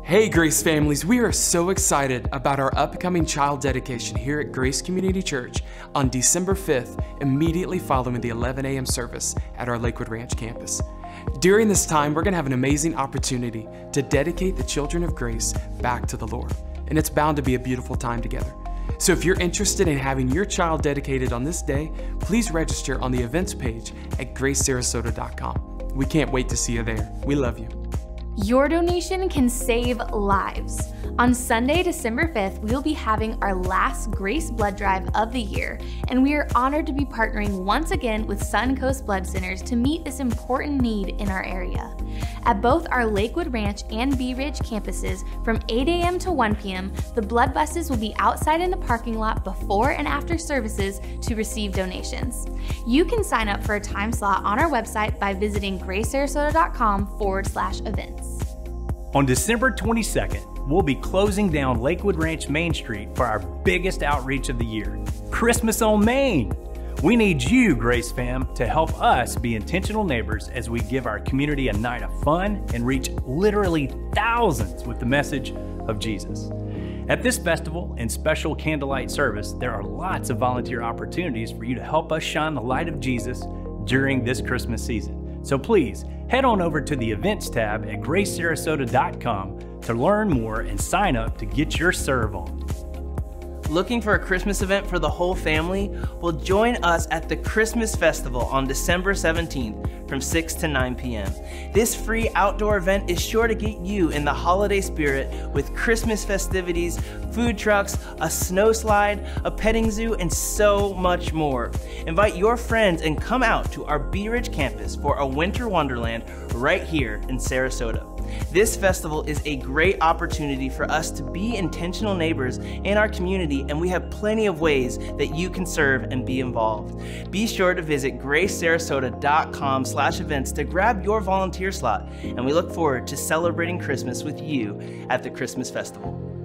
Hey Grace families, we are so excited about our upcoming child dedication here at Grace Community Church on December 5th, immediately following the 11 a.m. service at our Lakewood Ranch campus. During this time, we're going to have an amazing opportunity to dedicate the children of Grace back to the Lord, and it's bound to be a beautiful time together. So if you're interested in having your child dedicated on this day, please register on the events page at gracesarasota.com. We can't wait to see you there. We love you. Your donation can save lives. On Sunday, December 5th, we will be having our last Grace Blood Drive of the year, and we are honored to be partnering once again with Suncoast Blood Centers to meet this important need in our area. At both our Lakewood Ranch and Bee Ridge campuses, from 8 a.m. to 1 p.m., the blood buses will be outside in the parking lot before and after services to receive donations. You can sign up for a time slot on our website by visiting gracesarasota.com/events. On December 22nd, we'll be closing down Lakewood Ranch Main Street for our biggest outreach of the year, Christmas on Main. We need you, Grace fam, to help us be intentional neighbors as we give our community a night of fun and reach literally thousands with the message of Jesus. At this festival and special candlelight service, there are lots of volunteer opportunities for you to help us shine the light of Jesus during this Christmas season. So please, head on over to the events tab at gracesarasota.com to learn more and sign up to get your serve on. Looking for a Christmas event for the whole family? Well, join us at the Christmas Festival on December 17th from 6 to 9 p.m. This free outdoor event is sure to get you in the holiday spirit with Christmas festivities, food trucks, a snow slide, a petting zoo, and so much more. Invite your friends and come out to our Bee Ridge campus for a winter wonderland right here in Sarasota. This festival is a great opportunity for us to be intentional neighbors in our community, and we have plenty of ways that you can serve and be involved. Be sure to visit gracesarasota.com/events to grab your volunteer slot, and we look forward to celebrating Christmas with you at the Christmas Festival.